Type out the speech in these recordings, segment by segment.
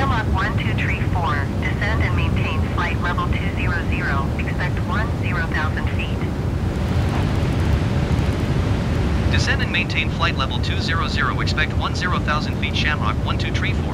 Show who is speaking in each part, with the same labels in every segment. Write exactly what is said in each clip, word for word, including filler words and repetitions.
Speaker 1: Shamrock one two three four, descend and maintain flight level two hundred, expect ten thousand feet.
Speaker 2: Descend and maintain flight level two hundred, expect ten thousand feet. Shamrock one two three four.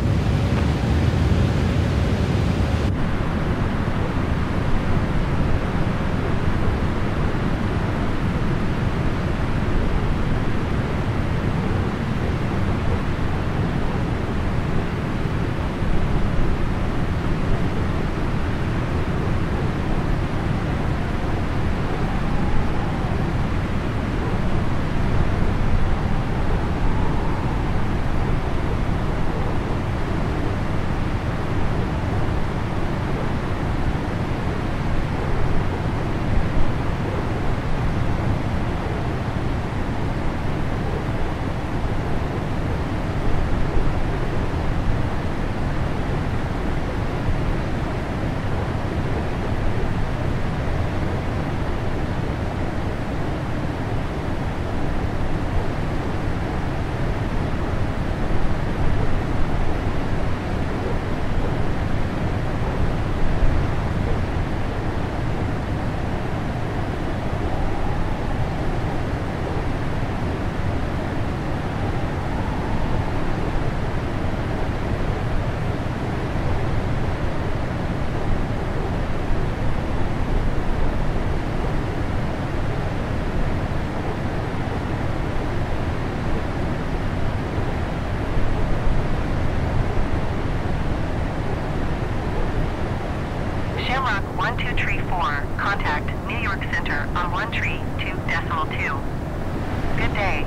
Speaker 1: Shamrock one two three four, contact New York Center on one three two decimal two. Good day.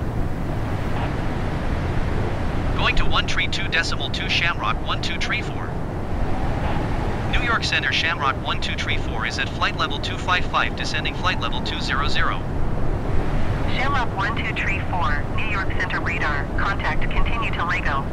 Speaker 2: Going to one three two decimal two Shamrock one two three four. New York Center Shamrock one two three four is at flight level two five five, descending flight level two hundred.
Speaker 1: Shamrock one two three four, New York Center radar, contact continue to Lego.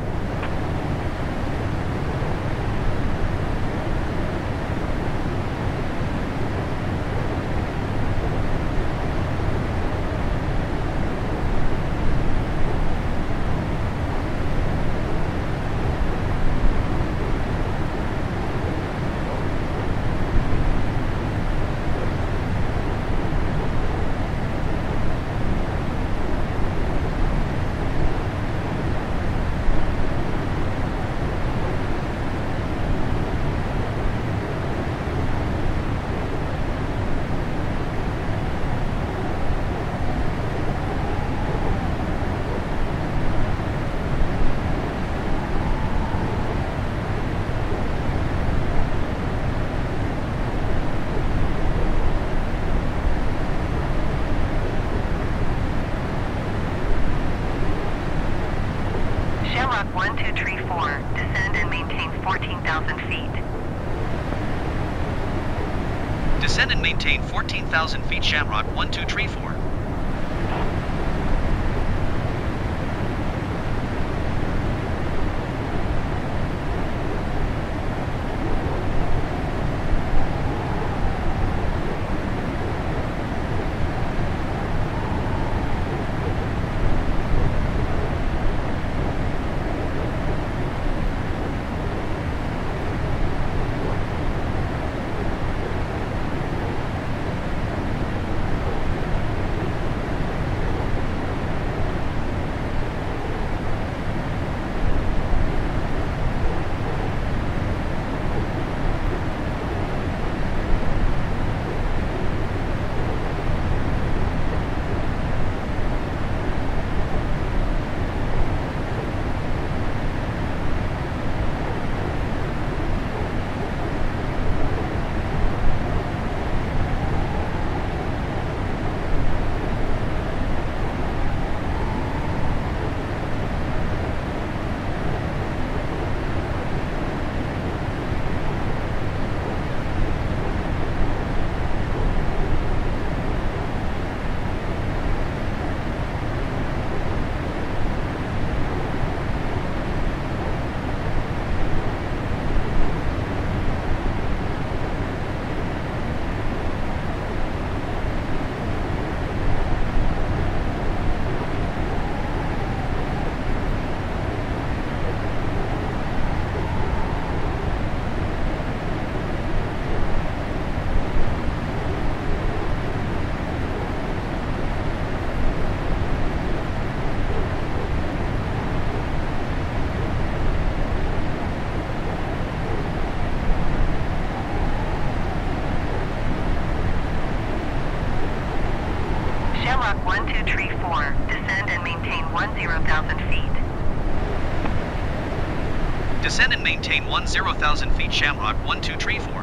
Speaker 1: Shamrock one two three four, descend and maintain fourteen thousand feet.
Speaker 2: Descend and maintain fourteen thousand feet. Shamrock one two three four. Descend and maintain one zero thousand feet Shamrock one two three four.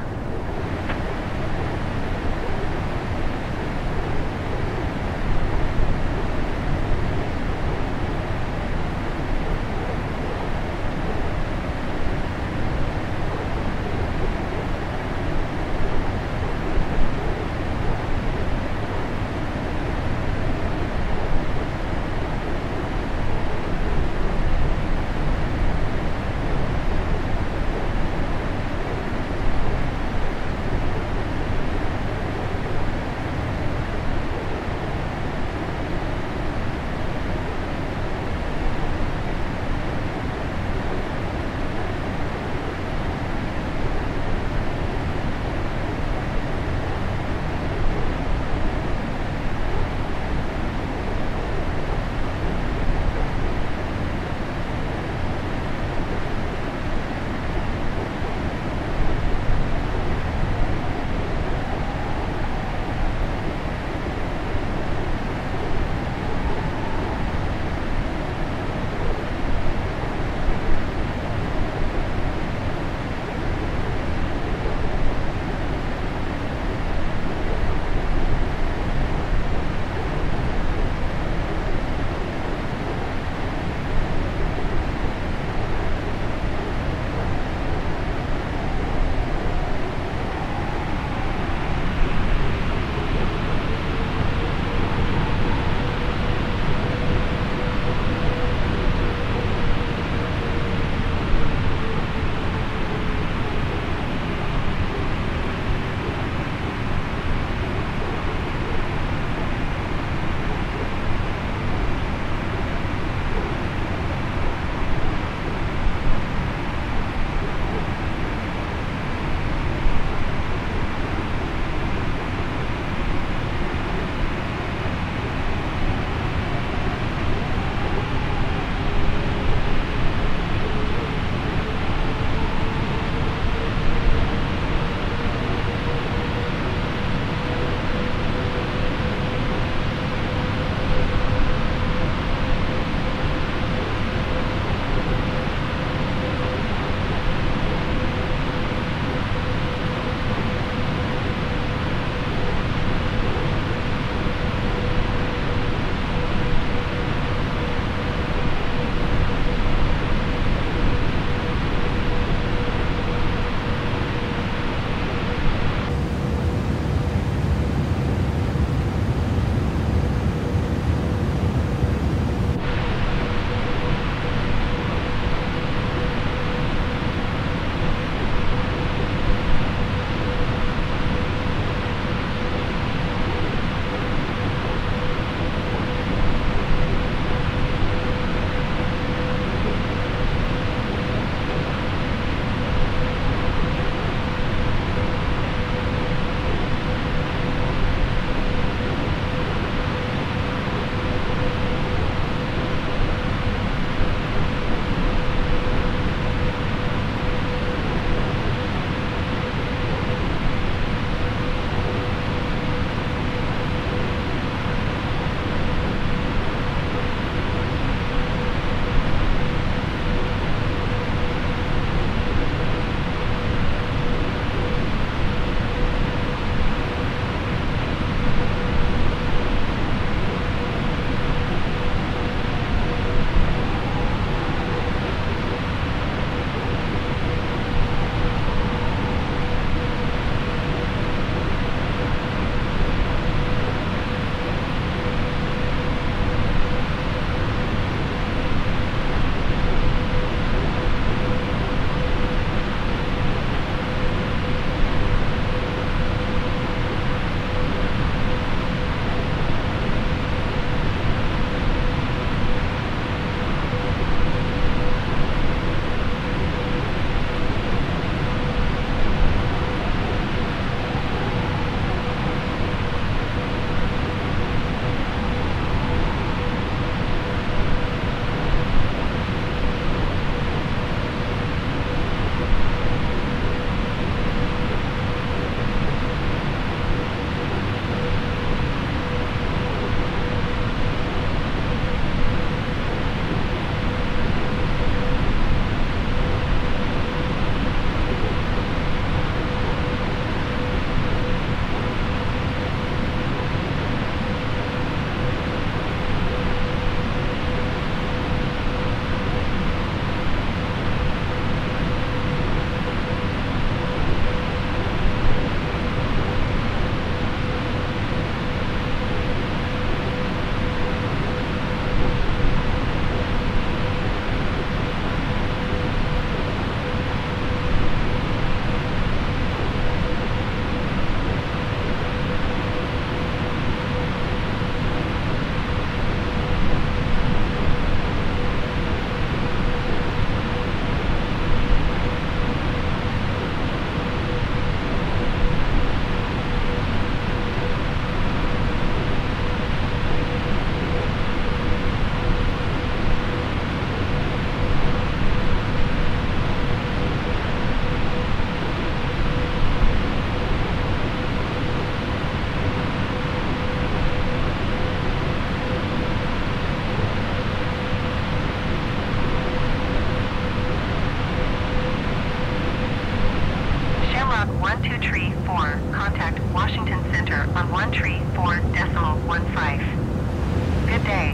Speaker 1: Washington Center on one three four decimal one five. Good day.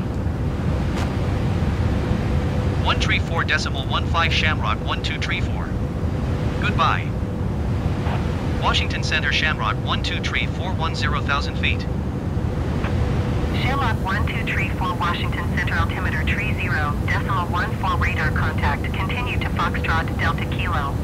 Speaker 2: one three four decimal one five Shamrock one two three four. Goodbye. Washington Center Shamrock one two three four one zero thousand feet.
Speaker 1: Shamrock one two three four Washington Center altimeter three zero decimal one four radar contact. Continue to Foxtrot Delta Kilo.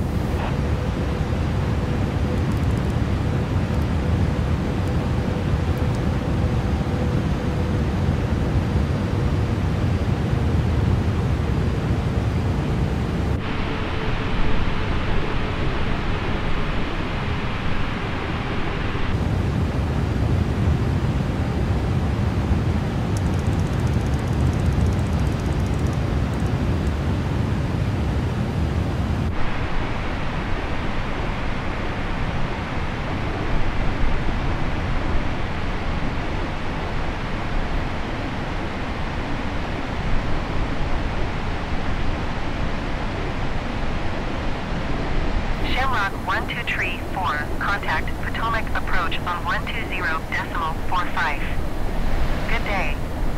Speaker 1: Shamrock one two three four, contact Potomac approach on one two zero decimal four five. Good day.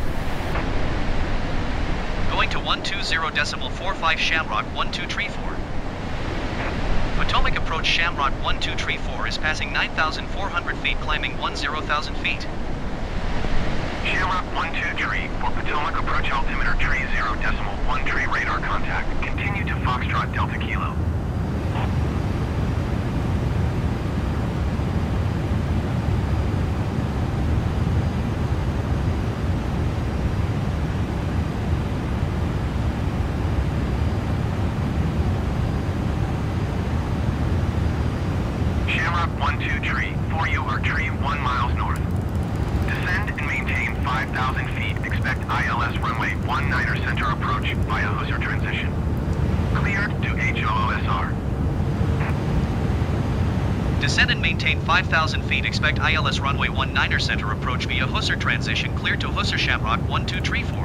Speaker 2: Going to one two zero decimal four five Shamrock one two three four. Potomac approach Shamrock one two three four is passing nine thousand four hundred feet, climbing ten thousand feet.
Speaker 3: Shamrock one two three for Potomac approach altimeter three zero decimal one three radar contact. Continue to Foxtrot Delta Kilo. Shamrock one two three, for you are tree one miles north. Descend and maintain five thousand feet. Expect I L S runway one niner center approach via Hoser transition. Cleared to H O O S R.
Speaker 2: Descend and maintain five thousand feet. Expect I L S runway one niner center approach via Hoser transition. Cleared to Hoser Shamrock one two three four.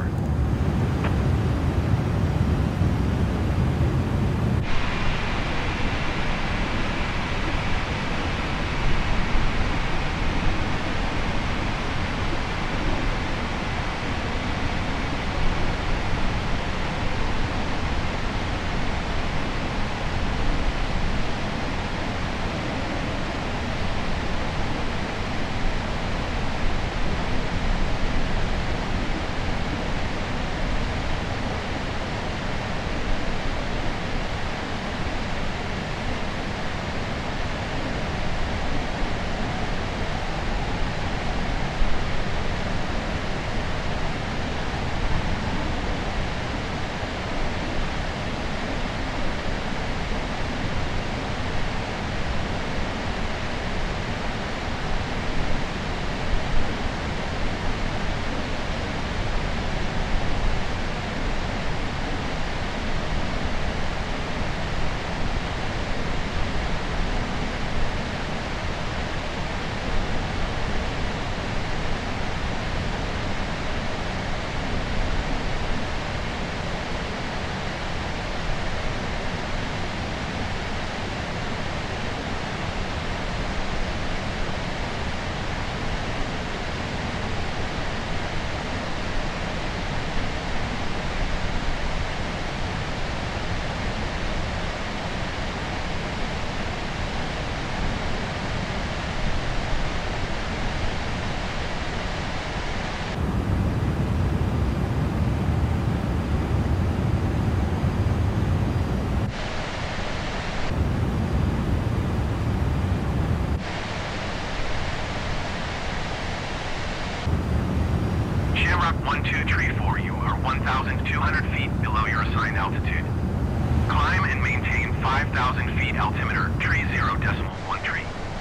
Speaker 3: Shamrock one two three four, you are one thousand two hundred feet below your assigned altitude. Climb and maintain five thousand feet altimeter three zero decimal one three.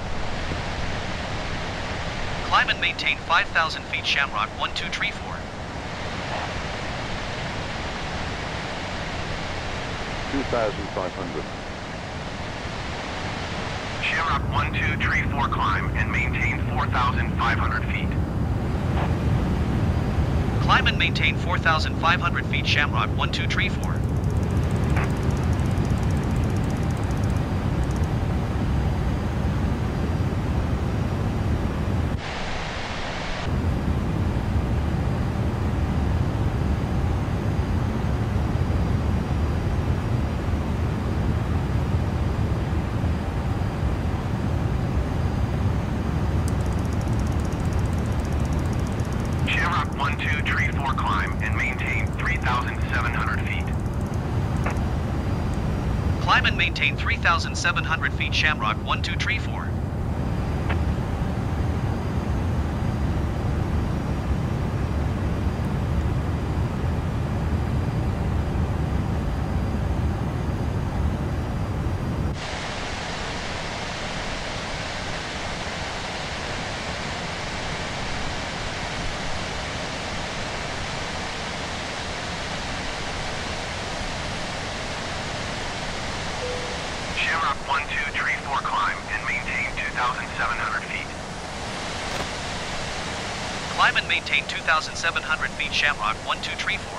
Speaker 2: Climb and maintain five thousand feet Shamrock one two three four.
Speaker 4: two thousand five hundred.
Speaker 3: Shamrock one two three four, climb and maintain four thousand five hundred feet.
Speaker 2: Climb and maintain four thousand five hundred feet Shamrock one two three four. Climb and maintain three thousand seven hundred feet Shamrock one two three four.
Speaker 3: Shamrock one two three four climb and maintain two thousand seven hundred feet.
Speaker 2: Climb and maintain two thousand seven hundred feet Shamrock one two three four.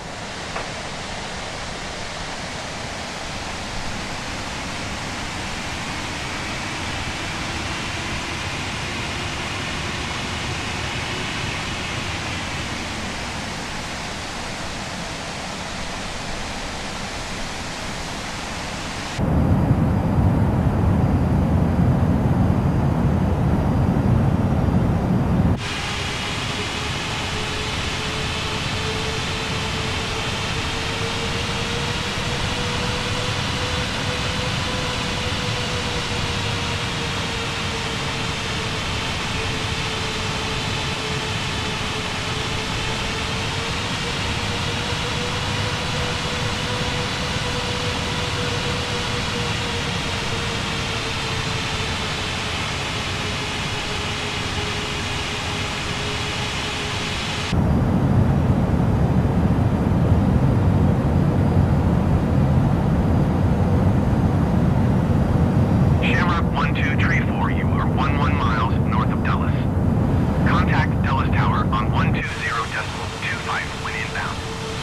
Speaker 3: Shamrock one two three four, you are one one miles north of Dulles. Contact Dulles Tower on one two zero decimal two five when inbound.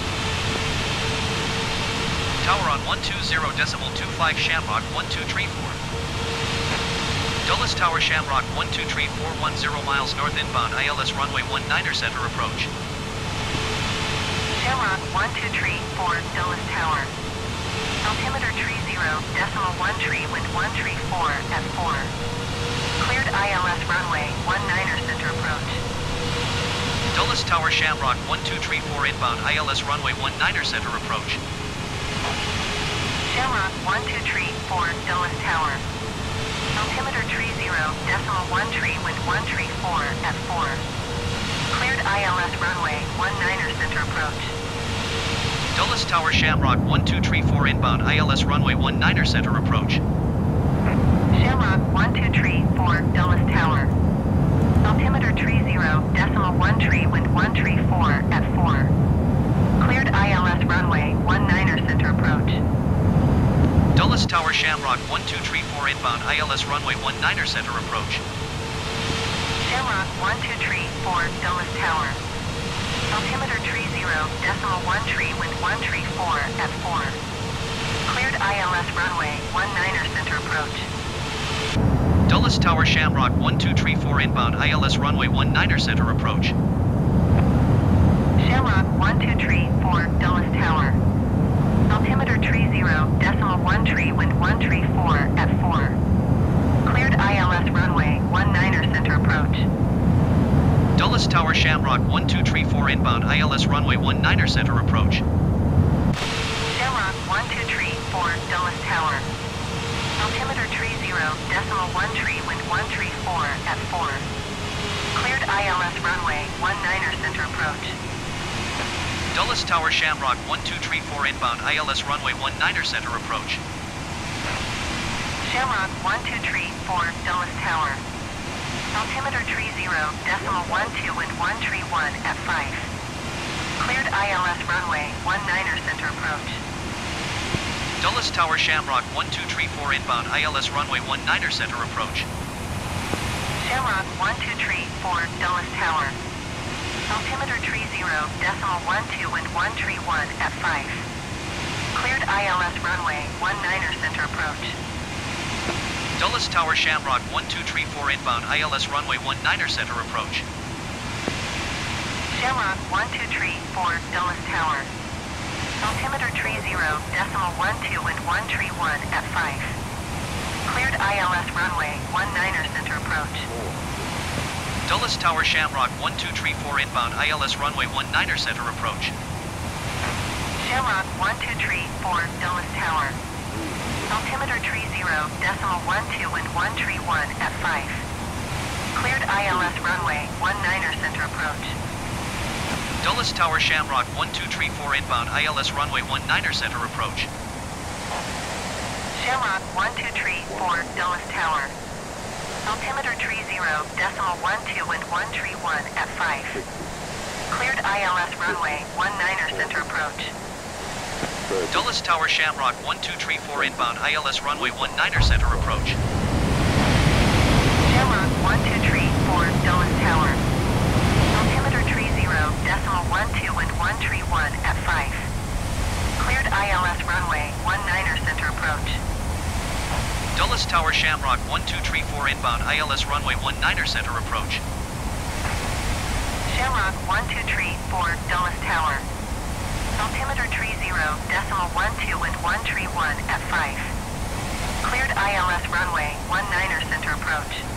Speaker 2: Tower on one two zero decimal two five Shamrock one two three four. Dulles Tower Shamrock one two three four one zero miles north inbound I L S runway one niner center approach.
Speaker 1: Shamrock one two three four Dulles Tower. Altimeter three zero decimal one three wind one three four at four. Cleared I L S runway one niner center approach.
Speaker 2: Dulles Tower Shamrock one two three four inbound I L S runway one niner center approach.
Speaker 1: Shamrock one two three four Dulles Tower. Altimeter three zero decimal one three wind one three four at four. Cleared I L S runway one niner center approach.
Speaker 2: Dulles Tower Shamrock one two three four inbound I L S runway one niner center approach.
Speaker 1: Shamrock one two three four Dulles Tower. Altimeter three zero decimal one three wind one three four at four. Cleared I L S runway one niner center approach.
Speaker 2: Dulles Tower Shamrock one two three four inbound I L S runway one niner center approach.
Speaker 1: Shamrock one two three four Dulles Tower. Altimeter three zero decimal one three wind one three four at four. Cleared I L S runway one niner center approach.
Speaker 2: Dulles Tower Shamrock one two three four inbound I L S runway one niner center approach.
Speaker 1: Shamrock one two three four Dulles Tower. Altimeter three zero decimal one three wind one three four at four. Cleared I L S runway one niner center approach.
Speaker 2: Dulles Tower Shamrock one two three four inbound I L S runway one niner center approach.
Speaker 1: Shamrock one two three four Dulles Tower. Altimeter three zero decimal one three wind one three four at four. Cleared I L S runway one niner center approach.
Speaker 2: Dulles Tower Shamrock one two three four inbound I L S runway one niner center approach.
Speaker 1: Shamrock one two three four Dulles Tower. Altimeter three zero decimal one two wind one three one at five. Cleared I L S runway one niner center approach.
Speaker 2: Dulles Tower Shamrock one two three four inbound I L S runway one niner center approach.
Speaker 1: Shamrock one two three four Dulles Tower. Altimeter three zero decimal one two wind one three one at five. Cleared I L S runway one niner center approach.
Speaker 2: Dulles Tower Shamrock one two three four inbound I L S runway one niner center approach.
Speaker 1: Shamrock one two three four Dulles Tower. Altimeter three zero decimal one two wind one three one at five. Cleared I L S runway one niner center approach.
Speaker 2: Dulles Tower Shamrock one two three four inbound I L S runway one niner center approach.
Speaker 1: Shamrock one two three four Dulles Tower. Altimeter tree zero, decimal one two wind one tree one at five. Cleared I L S runway one niner center approach.
Speaker 2: Dulles Tower Shamrock one two three four inbound I L S runway one niner center approach.
Speaker 1: Shamrock one two three four Dulles Tower. Altimeter tree zero, decimal one two wind one tree one at five. Cleared I L S runway one niner center approach.
Speaker 2: Dulles Tower Shamrock one two three four inbound I L S runway one niner center approach.
Speaker 1: Shamrock one two three four Dulles Tower. Altimeter tree zero, decimal one two wind one tree one at five. Cleared I L S runway one niner center approach.
Speaker 2: Dulles Tower Shamrock one two three four inbound I L S runway one niner center approach.
Speaker 1: Shamrock one two three four Dulles Tower. Altimeter tree zero, decimal one two wind one tree one at five. Cleared I L S runway one niner center approach.